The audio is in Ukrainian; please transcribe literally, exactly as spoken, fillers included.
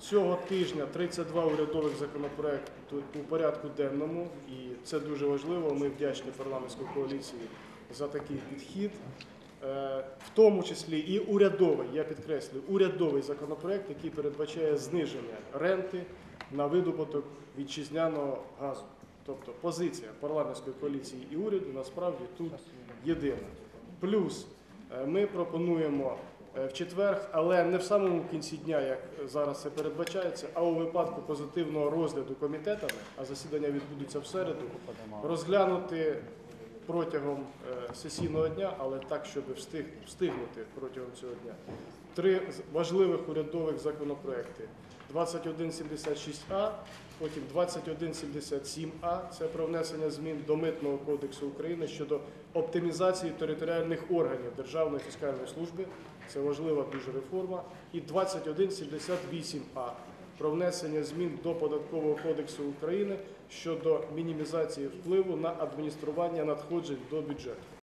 Цього тижня тридцять два урядових законопроекти у порядку денному, і це дуже важливо. Ми вдячні парламентській коаліції за такий підхід. В тому числі і урядовий, я підкреслюю, урядовий законопроект, який передбачає зниження ренти на видобуток вітчизняного газу. Тобто позиція парламентської коаліції і уряду насправді тут єдина. Плюс ми пропонуємо в четвер, але не в самому кінці дня, як зараз це передбачається, а у випадку позитивного розгляду комітетами, а засідання відбудеться в середу, розглянути протягом сесійного дня, але так, щоб встигнути протягом цього дня, три важливих урядових законопроекти. двадцять один сімдесят шість А, потім двадцять один сімдесят сім А, це про внесення змін до Митного кодексу України щодо оптимізації територіальних органів Державної фіскальної служби, це важлива дуже реформа, і двадцять один сімдесят вісім А, про внесення змін до Податкового кодексу України щодо мінімізації впливу на адміністрування надходжень до бюджету.